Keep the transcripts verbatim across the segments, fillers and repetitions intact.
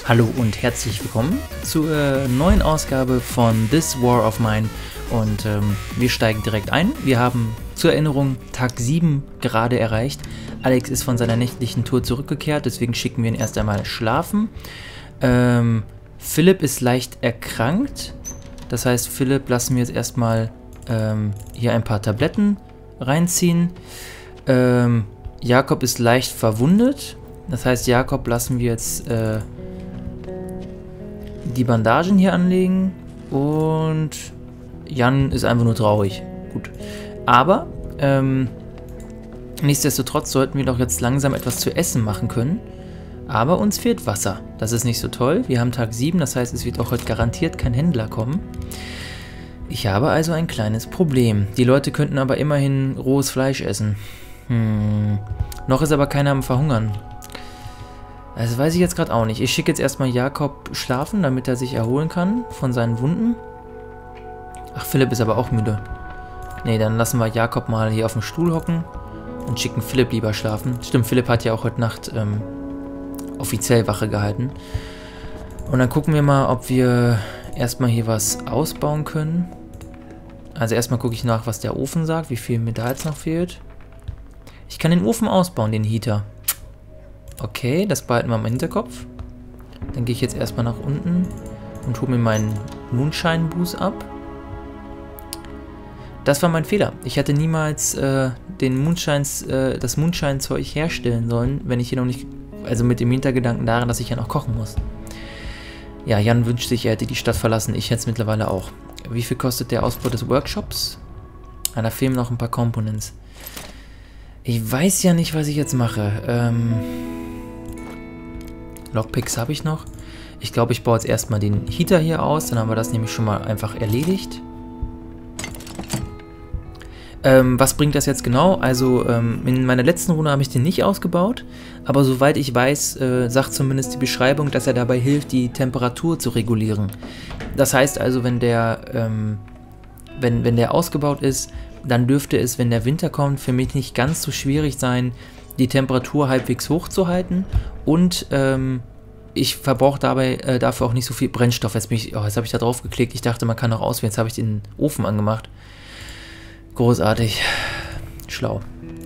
Hallo und herzlich willkommen zur neuen Ausgabe von This War of Mine und ähm, wir steigen direkt ein. Wir haben zur Erinnerung Tag sieben gerade erreicht. Alex ist von seiner nächtlichen Tour zurückgekehrt, deswegen schicken wir ihn erst einmal schlafen. Ähm, Philipp ist leicht erkrankt, das heißt Philipp lassen wir jetzt erstmal ähm, hier ein paar Tabletten reinziehen. Ähm, Jakob ist leicht verwundet, das heißt Jakob lassen wir jetzt äh, die Bandagen hier anlegen und Jan ist einfach nur traurig. Gut. Aber ähm, nichtsdestotrotz sollten wir doch jetzt langsam etwas zu essen machen können. Aber uns fehlt Wasser. Das ist nicht so toll. Wir haben Tag sieben, das heißt, es wird auch heute garantiert kein Händler kommen. Ich habe also ein kleines Problem. Die Leute könnten aber immerhin rohes Fleisch essen. Hm. Noch ist aber keiner am Verhungern. Das weiß ich jetzt gerade auch nicht. Ich schicke jetzt erstmal Jakob schlafen, damit er sich erholen kann von seinen Wunden. Ach, Philipp ist aber auch müde. Ne, dann lassen wir Jakob mal hier auf dem Stuhl hocken und schicken Philipp lieber schlafen. Stimmt, Philipp hat ja auch heute Nacht ähm, offiziell Wache gehalten. Und dann gucken wir mal, ob wir erstmal hier was ausbauen können. Also erstmal gucke ich nach, was der Ofen sagt, wie viel mir da jetzt noch fehlt. Ich kann den Ofen ausbauen, den Heater. Okay, das behalten wir im Hinterkopf. Dann gehe ich jetzt erstmal nach unten und hole mir meinen Moonshine-Boost ab. Das war mein Fehler. Ich hätte niemals äh, den Moonshines, äh, das Moonshine-Zeug herstellen sollen, wenn ich hier noch nicht, also mit dem Hintergedanken daran, dass ich ja noch kochen muss. Ja, Jan wünscht sich, er hätte die Stadt verlassen. Ich hätte es mittlerweile auch. Wie viel kostet der Ausbau des Workshops? Ah, da fehlen noch ein paar Components. Ich weiß ja nicht, was ich jetzt mache. Ähm... Lockpicks habe ich noch. Ich glaube, ich baue jetzt erstmal den Heater hier aus. Dann haben wir das nämlich schon mal einfach erledigt. Ähm, was bringt das jetzt genau? Also ähm, in meiner letzten Runde habe ich den nicht ausgebaut. Aber soweit ich weiß, äh, sagt zumindest die Beschreibung, dass er dabei hilft, die Temperatur zu regulieren. Das heißt also, wenn der, ähm, wenn, wenn der ausgebaut ist, dann dürfte es, wenn der Winter kommt, für mich nicht ganz so schwierig sein, die Temperatur halbwegs hoch zu halten und ähm, ich verbrauche dabei äh, dafür auch nicht so viel Brennstoff. Jetzt, bin ich, oh, jetzt habe ich da drauf geklickt, ich dachte, man kann auch auswählen, jetzt habe ich den Ofen angemacht. Großartig. Schlau.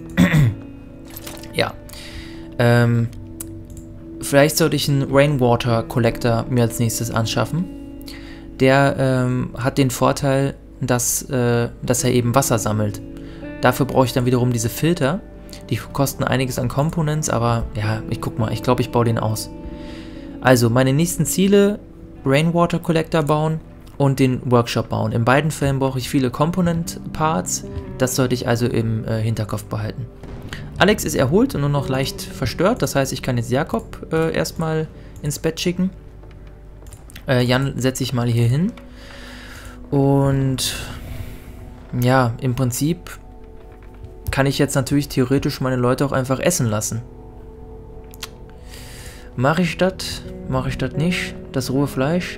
Ja. Ähm, vielleicht sollte ich einen Rainwater Collector mir als nächstes anschaffen. Der ähm, hat den Vorteil, dass, äh, dass er eben Wasser sammelt. Dafür brauche ich dann wiederum diese Filter. Die kosten einiges an Components, aber ja, ich guck mal, ich glaube, ich baue den aus. Also, meine nächsten Ziele, Rainwater Collector bauen und den Workshop bauen. In beiden Fällen brauche ich viele Component-Parts, das sollte ich also im äh, Hinterkopf behalten. Alex ist erholt und nur noch leicht verstört, das heißt, ich kann jetzt Jakob äh, erstmal ins Bett schicken. Äh, Jan setze ich mal hier hin. Und ja, im Prinzip kann ich jetzt natürlich theoretisch meine Leute auch einfach essen lassen. Mache ich das? Mache ich das nicht? Das rohe Fleisch?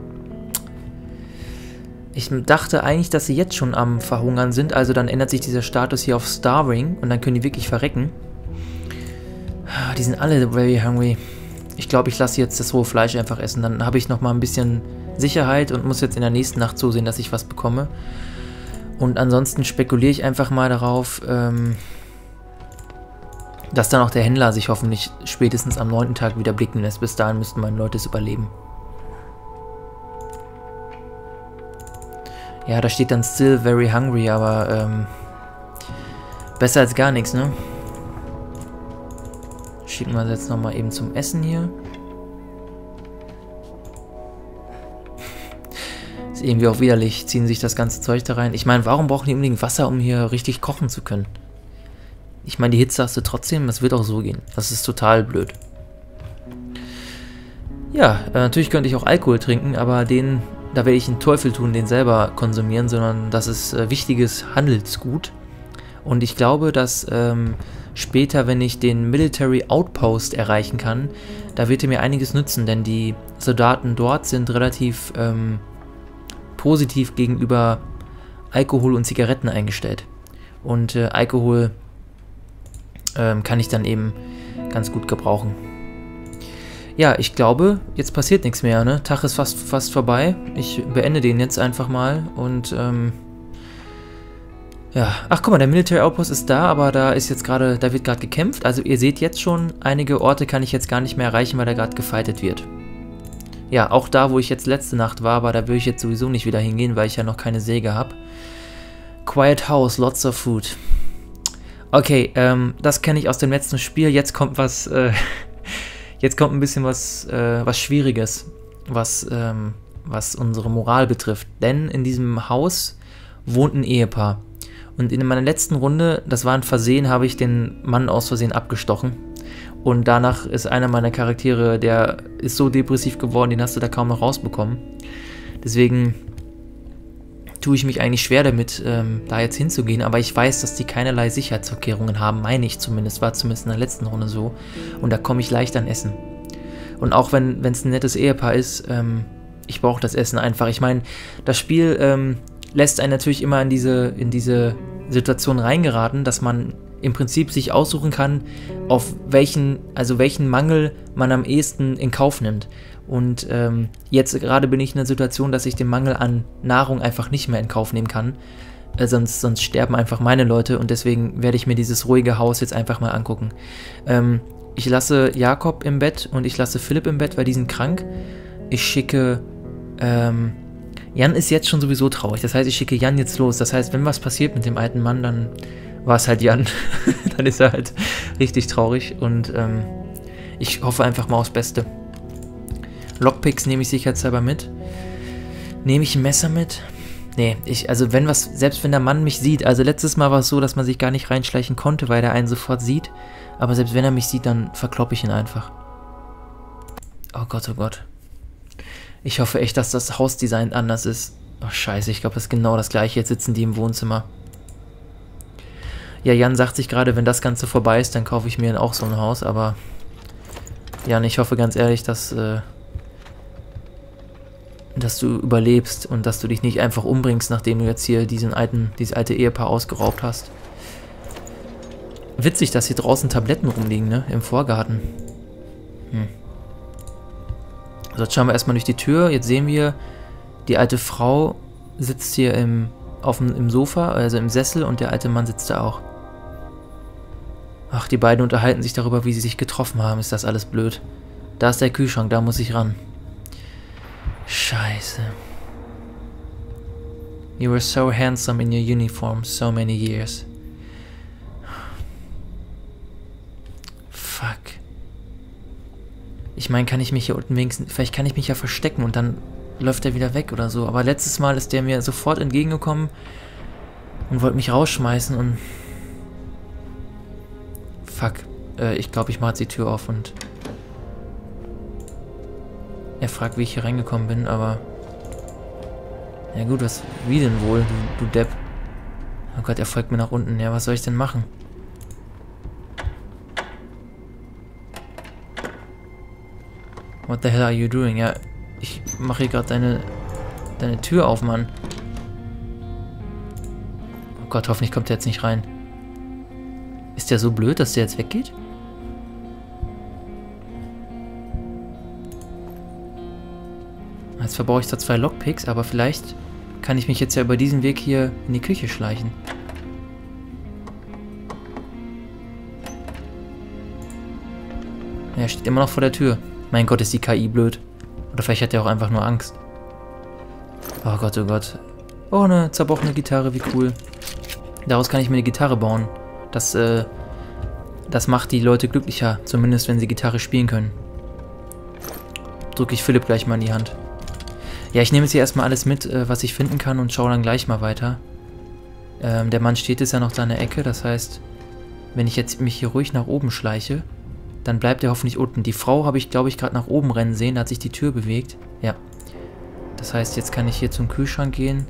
Ich dachte eigentlich, dass sie jetzt schon am Verhungern sind, also dann ändert sich dieser Status hier auf Starving und dann können die wirklich verrecken. Die sind alle very hungry. Ich glaube, ich lasse jetzt das rohe Fleisch einfach essen, dann habe ich nochmal ein bisschen Sicherheit und muss jetzt in der nächsten Nacht zusehen, dass ich was bekomme. Und ansonsten spekuliere ich einfach mal darauf, ähm, dass dann auch der Händler sich hoffentlich spätestens am neunten Tag wieder blicken lässt. Bis dahin müssten meine Leute es überleben. Ja, da steht dann still very hungry, aber ähm, besser als gar nichts, ne? Schicken wir jetzt nochmal eben zum Essen hier. Ist irgendwie auch widerlich, ziehen sich das ganze Zeug da rein. Ich meine, warum brauchen die unbedingt Wasser, um hier richtig kochen zu können? Ich meine, die Hitze hast du trotzdem, das wird auch so gehen. Das ist total blöd. Ja, äh, natürlich könnte ich auch Alkohol trinken, aber den, da werde ich einen Teufel tun, den selber konsumieren, sondern das ist äh, wichtiges Handelsgut. Und ich glaube, dass ähm, später, wenn ich den Military Outpost erreichen kann, da wird er mir einiges nützen, denn die Soldaten dort sind relativ ähm, positiv gegenüber Alkohol und Zigaretten eingestellt. Und äh, Alkohol ähm, kann ich dann eben ganz gut gebrauchen. Ja, ich glaube, jetzt passiert nichts mehr, ne? Tag ist fast, fast vorbei. Ich beende den jetzt einfach mal und, ähm... ja, ach guck mal, der Military Outpost ist da, aber da ist jetzt gerade, da wird gerade gekämpft. Also ihr seht jetzt schon, einige Orte kann ich jetzt gar nicht mehr erreichen, weil da gerade gefightet wird. Ja, auch da, wo ich jetzt letzte Nacht war, aber da will ich jetzt sowieso nicht wieder hingehen, weil ich ja noch keine Säge habe. Quiet House, lots of food. Okay, ähm, das kenne ich aus dem letzten Spiel. Jetzt kommt was, äh, jetzt kommt ein bisschen was, äh, was Schwieriges, was, ähm, was unsere Moral betrifft. Denn in diesem Haus wohnt ein Ehepaar. Und in meiner letzten Runde, das war ein Versehen, habe ich den Mann aus Versehen abgestochen. Und danach ist einer meiner Charaktere, der ist so depressiv geworden, den hast du da kaum noch rausbekommen. Deswegen tue ich mich eigentlich schwer damit, ähm, da jetzt hinzugehen. Aber ich weiß, dass die keinerlei Sicherheitsvorkehrungen haben, meine ich zumindest. War zumindest in der letzten Runde so. Und da komme ich leicht an Essen. Und auch wenn es ein nettes Ehepaar ist, ähm, ich brauche das Essen einfach. Ich meine, das Spiel ähm, lässt einen natürlich immer in diese, in diese Situation reingeraten, dass man im Prinzip sich aussuchen kann, auf welchen, also welchen Mangel man am ehesten in Kauf nimmt. Und ähm, jetzt gerade bin ich in der Situation, dass ich den Mangel an Nahrung einfach nicht mehr in Kauf nehmen kann. Äh, sonst, sonst sterben einfach meine Leute und deswegen werde ich mir dieses ruhige Haus jetzt einfach mal angucken. Ähm, ich lasse Jakob im Bett und ich lasse Philipp im Bett, weil die sind krank. Ich schicke... Ähm, Jan ist jetzt schon sowieso traurig. Das heißt, ich schicke Jan jetzt los. Das heißt, wenn was passiert mit dem alten Mann, dann war es halt Jan. Dann ist er halt richtig traurig und ähm, ich hoffe einfach mal aufs Beste. Lockpicks nehme ich sicherheitshalber mit. Nehme ich ein Messer mit? Nee, ich, also wenn was, selbst wenn der Mann mich sieht, also letztes Mal war es so, dass man sich gar nicht reinschleichen konnte, weil der einen sofort sieht, aber selbst wenn er mich sieht, dann verkloppe ich ihn einfach. Oh Gott, oh Gott. Ich hoffe echt, dass das Hausdesign anders ist. Oh scheiße, ich glaube, das ist genau das gleiche. Jetzt sitzen die im Wohnzimmer. Ja, Jan sagt sich gerade, wenn das Ganze vorbei ist, dann kaufe ich mir auch so ein Haus, aber Jan, ich hoffe ganz ehrlich, dass, äh, dass du überlebst und dass du dich nicht einfach umbringst, nachdem du jetzt hier diesen alten, dieses alte Ehepaar ausgeraubt hast. Witzig, dass hier draußen Tabletten rumliegen, ne? Im Vorgarten. Hm. So, jetzt schauen wir erstmal durch die Tür. Jetzt sehen wir, die alte Frau sitzt hier im, auf dem, im Sofa, also im Sessel, und der alte Mann sitzt da auch. Ach, die beiden unterhalten sich darüber, wie sie sich getroffen haben. Ist das alles blöd. Da ist der Kühlschrank, da muss ich ran. Scheiße. You were so handsome in your uniform so many years. Fuck. Ich meine, kann ich mich hier unten wenigstens... Vielleicht kann ich mich ja verstecken und dann läuft er wieder weg oder so. Aber letztes Mal ist der mir sofort entgegengekommen und wollte mich rausschmeißen und... Fuck. Äh, ich glaube, ich mache jetzt die Tür auf und... Er fragt, wie ich hier reingekommen bin, aber... Ja gut, was... Wie denn wohl, du, du Depp? Oh Gott, er folgt mir nach unten. Ja, was soll ich denn machen? What the hell are you doing? Ja, ich mache hier gerade deine, deine Tür auf, Mann. Oh Gott, hoffentlich kommt der jetzt nicht rein. Ist der so blöd, dass der jetzt weggeht? Jetzt verbrauche ich da zwei Lockpicks, aber vielleicht kann ich mich jetzt ja über diesen Weg hier in die Küche schleichen. Er steht immer noch vor der Tür. Mein Gott, ist die K I blöd. Oder vielleicht hat er auch einfach nur Angst. Oh Gott, oh Gott. Oh, eine zerbrochene Gitarre, wie cool. Daraus kann ich mir eine Gitarre bauen. Das, äh, das macht die Leute glücklicher. Zumindest, wenn sie Gitarre spielen können. Drücke ich Philipp gleich mal in die Hand. Ja, ich nehme jetzt hier erstmal alles mit, äh, was ich finden kann und schaue dann gleich mal weiter. Ähm, der Mann steht jetzt ja noch da in der Ecke. Das heißt, wenn ich jetzt mich hier ruhig nach oben schleiche... Dann bleibt er hoffentlich unten. Die Frau habe ich, glaube ich, gerade nach oben rennen sehen. Da hat sich die Tür bewegt. Ja. Das heißt, jetzt kann ich hier zum Kühlschrank gehen.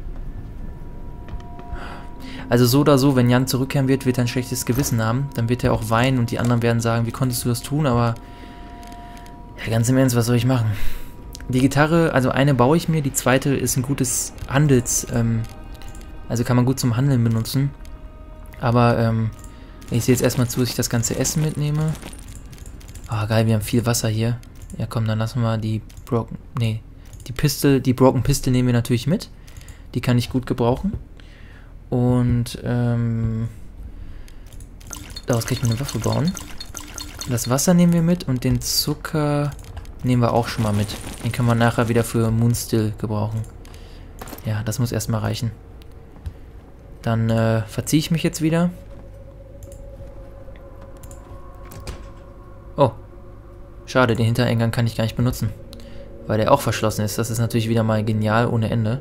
Also so oder so, wenn Jan zurückkehren wird, wird er ein schlechtes Gewissen haben. Dann wird er auch weinen und die anderen werden sagen, wie konntest du das tun? Aber ja, ganz im Ernst, was soll ich machen? Die Gitarre, also eine baue ich mir. Die zweite ist ein gutes Handels... Ähm, also kann man gut zum Handeln benutzen. Aber ähm, ich sehe jetzt erstmal zu, dass ich das ganze Essen mitnehme. Ah, oh, geil, wir haben viel Wasser hier. Ja, komm, dann lassen wir die Broken... Nee, die Pistol, die Broken Pistol nehmen wir natürlich mit. Die kann ich gut gebrauchen. Und, ähm... daraus kann ich mir eine Waffe bauen. Das Wasser nehmen wir mit und den Zucker nehmen wir auch schon mal mit. Den können wir nachher wieder für Moonstill gebrauchen. Ja, das muss erstmal reichen. Dann äh, verziehe ich mich jetzt wieder. Oh. Schade, den Hintereingang kann ich gar nicht benutzen. Weil der auch verschlossen ist. Das ist natürlich wieder mal genial ohne Ende.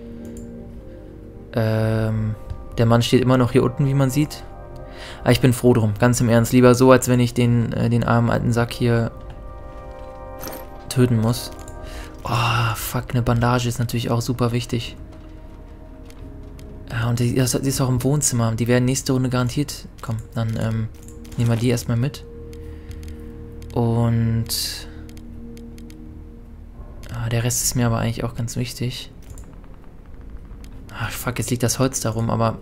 Ähm, der Mann steht immer noch hier unten, wie man sieht. Aber ich bin froh drum, ganz im Ernst. Lieber so, als wenn ich den, äh, den armen alten Sack hier töten muss. Oh, fuck, eine Bandage ist natürlich auch super wichtig. Ja, und die, die ist auch im Wohnzimmer. Die werden nächste Runde garantiert. Komm, dann ähm, nehmen wir die erstmal mit. Und ah, der Rest ist mir aber eigentlich auch ganz wichtig. Ach, fuck, jetzt liegt das Holz darum, aber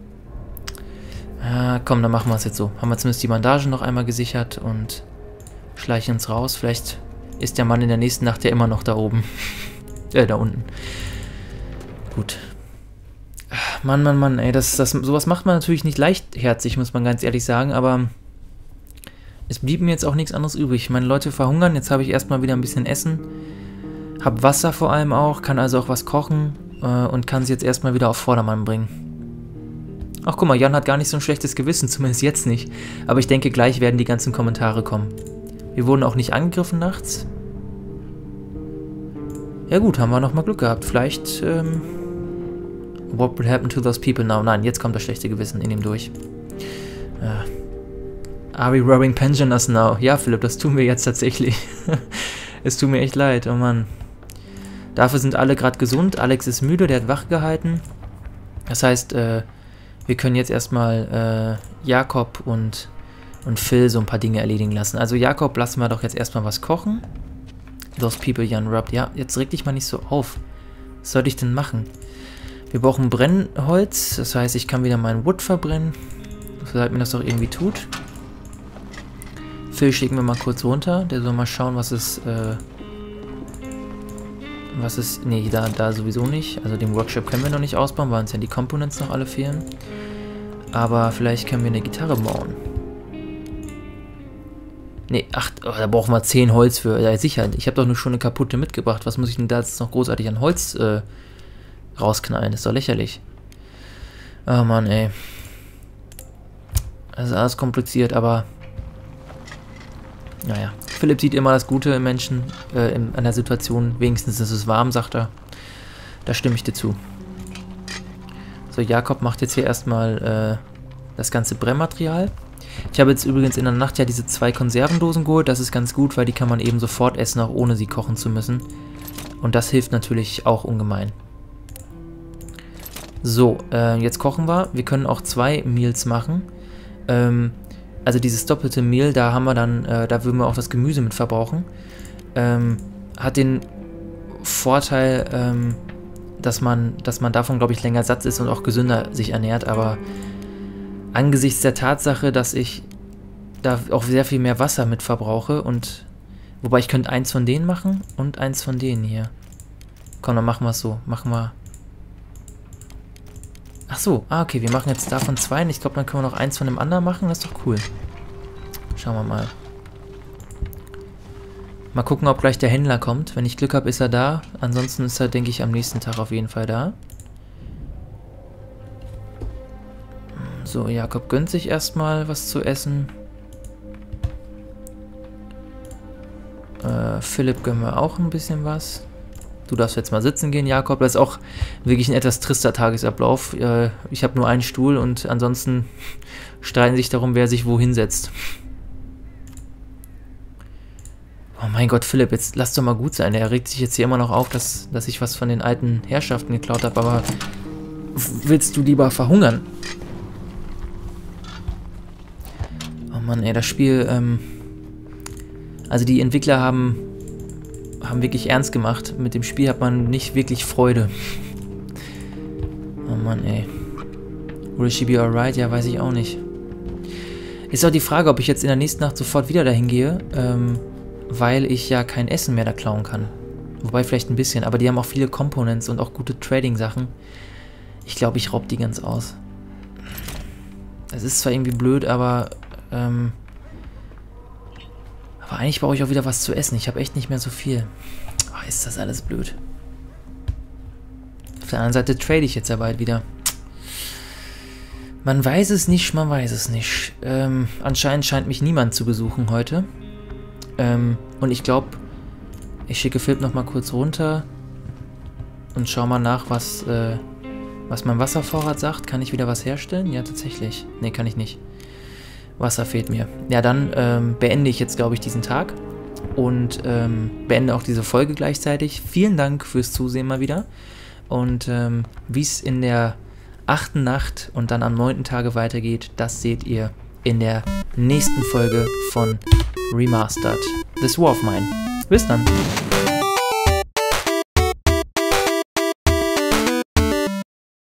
ah, komm, dann machen wir es jetzt so. Haben wir zumindest die Bandagen noch einmal gesichert und schleichen uns raus. Vielleicht ist der Mann in der nächsten Nacht ja immer noch da oben. äh, da unten. Gut. Mann, Mann, Mann, ey, das, das, sowas macht man natürlich nicht leichtherzig, muss man ganz ehrlich sagen, aber es blieb mir jetzt auch nichts anderes übrig. Meine Leute verhungern, jetzt habe ich erstmal wieder ein bisschen Essen, habe Wasser vor allem auch, kann also auch was kochen äh, und kann sie jetzt erstmal wieder auf Vordermann bringen. Ach, guck mal, Jan hat gar nicht so ein schlechtes Gewissen, zumindest jetzt nicht, aber ich denke, gleich werden die ganzen Kommentare kommen. Wir wurden auch nicht angegriffen nachts. Ja gut, haben wir nochmal Glück gehabt, vielleicht, ähm... What will happen to those people now? Nein, jetzt kommt das schlechte Gewissen in ihm durch. Uh, are we robbing pensioners now? Ja, Philipp, das tun wir jetzt tatsächlich. Es tut mir echt leid, oh Mann. Dafür sind alle gerade gesund. Alex ist müde, der hat wach gehalten. Das heißt, äh, wir können jetzt erstmal äh, Jakob und, und Phil so ein paar Dinge erledigen lassen. Also Jakob, lassen wir doch jetzt erstmal was kochen. Those people Jan robbed. Ja, jetzt reg dich mal nicht so auf. Was soll ich denn machen? Wir brauchen Brennholz, das heißt, ich kann wieder meinen Wood verbrennen, soweit mir das doch irgendwie tut. Phil schicken wir mal kurz runter, der soll mal schauen, was es, äh, was es, nee, da, da sowieso nicht, also den Workshop können wir noch nicht ausbauen, weil uns ja die Components noch alle fehlen. Aber vielleicht können wir eine Gitarre bauen. Nee, ach, oh, da brauchen wir zehn Holz für, ja sicher, ich habe doch nur schon eine kaputte mitgebracht, was muss ich denn da jetzt noch großartig an Holz, äh, rausknallen, ist doch lächerlich. Oh Mann, ey. Das ist alles kompliziert, aber naja. Philipp sieht immer das Gute im Menschen, äh, in, an der Situation. Wenigstens ist es warm, sagt er. Da stimme ich dir zu. So, Jakob macht jetzt hier erstmal äh, das ganze Brennmaterial. Ich habe jetzt übrigens in der Nacht ja diese zwei Konservendosen geholt. Das ist ganz gut, weil die kann man eben sofort essen, auch ohne sie kochen zu müssen. Und das hilft natürlich auch ungemein. So, äh, jetzt kochen wir. Wir können auch zwei Meals machen. Ähm, also dieses doppelte Meal, da haben wir dann, äh, da würden wir auch das Gemüse mit verbrauchen. Ähm, hat den Vorteil, ähm, dass man, dass man davon, glaube ich, länger satt ist und auch gesünder sich ernährt. Aber angesichts der Tatsache, dass ich da auch sehr viel mehr Wasser mit verbrauche und, wobei ich könnte eins von denen machen und eins von denen hier. Komm, dann machen wir es so. Machen wir... Ach so, ah okay, wir machen jetzt davon zwei. Ich glaube, dann können wir noch eins von dem anderen machen. Das ist doch cool. Schauen wir mal. Mal gucken, ob gleich der Händler kommt. Wenn ich Glück habe, ist er da. Ansonsten ist er, denke ich, am nächsten Tag auf jeden Fall da. So, Jakob gönnt sich erstmal was zu essen. Äh, Philipp gönnen wir auch ein bisschen was. Du darfst jetzt mal sitzen gehen, Jakob. Das ist auch wirklich ein etwas trister Tagesablauf. Ich habe nur einen Stuhl und ansonsten streiten sich darum, wer sich wohin setzt. Oh mein Gott, Philipp, jetzt lass doch mal gut sein. Er regt sich jetzt hier immer noch auf, dass, dass ich was von den alten Herrschaften geklaut habe, aber willst du lieber verhungern? Oh Mann, ey, das Spiel, ähm... also die Entwickler haben... haben wirklich ernst gemacht. Mit dem Spiel hat man nicht wirklich Freude. Oh Mann, ey. Will she be alright? Ja, weiß ich auch nicht. Ist auch die Frage, ob ich jetzt in der nächsten Nacht sofort wieder dahin gehe, ähm, weil ich ja kein Essen mehr da klauen kann. Wobei vielleicht ein bisschen, aber die haben auch viele Components und auch gute Trading-Sachen. Ich glaube, ich raub die ganz aus. Es ist zwar irgendwie blöd, aber ähm, aber eigentlich brauche ich auch wieder was zu essen. Ich habe echt nicht mehr so viel. Oh, ist das alles blöd. Auf der anderen Seite trade ich jetzt ja bald wieder. Man weiß es nicht, man weiß es nicht. Ähm, anscheinend scheint mich niemand zu besuchen heute. Ähm, und ich glaube, ich schicke Philipp noch mal kurz runter und schau mal nach, was, äh, was mein Wasservorrat sagt. Kann ich wieder was herstellen? Ja, tatsächlich. Ne, kann ich nicht. Wasser fehlt mir. Ja, dann ähm, beende ich jetzt, glaube ich, diesen Tag und ähm, beende auch diese Folge gleichzeitig. Vielen Dank fürs Zusehen mal wieder. Und ähm, wie es in der achten Nacht und dann am neunten Tage weitergeht, das seht ihr in der nächsten Folge von Remastered. This War of Mine. Bis dann.